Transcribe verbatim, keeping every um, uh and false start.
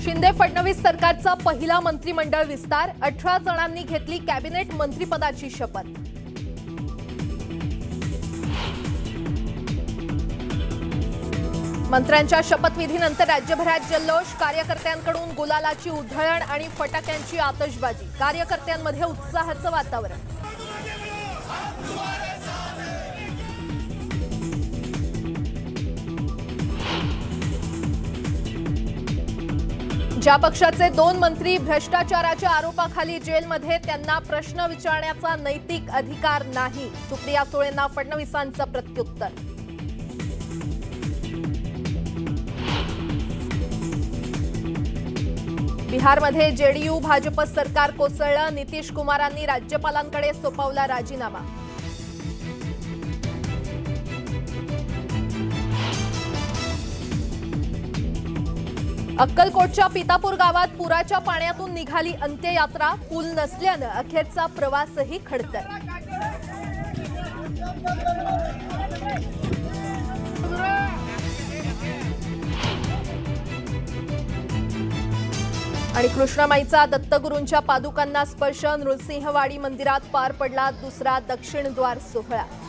शिंदे फडणवीस सरकारचा पहिला मंत्रिमंडळ विस्तार, अठरा जणांनी घेतली कॅबिनेट मंत्रिपदाची शपथ। मंत्र्यांच्या शपथविधीनंतर राज्यभरात जल्लोष, कार्यकर्त्यांकडून गुलालाची उधळण आणि फटाक्यांची आतषबाजी, कार्यकर्त्यांमध्ये उत्साहाचं वातावरण। ज्या पक्षाचे दोन मंत्री भ्रष्टाचाराच्या आरोपाखाली जेलमध्ये, त्यांना प्रश्न विचारण्याचा नैतिक अधिकार नाही, सुप्रिया सुळेंना फडणवीसांचं प्रत्युत्तर। बिहारमध्ये जेडीयू भाजप सरकार कोसळलं, नितीश कुमारांनी राज्यपालांकडे सोपवला राजीनामा। अक्कलकोटच्या पितापूर गावात पुराच्या पाण्यातून निघाली अंत्ययात्रा, पूल नसल्यानं अखेरचा प्रवासही खडतर। आणि कृष्णमाईचा दत्तगुरूंच्या पादुकांना स्पर्श, नृसिंहवाडी मंदिरात पार पडला दुसरा दक्षिण द्वार सोहळा।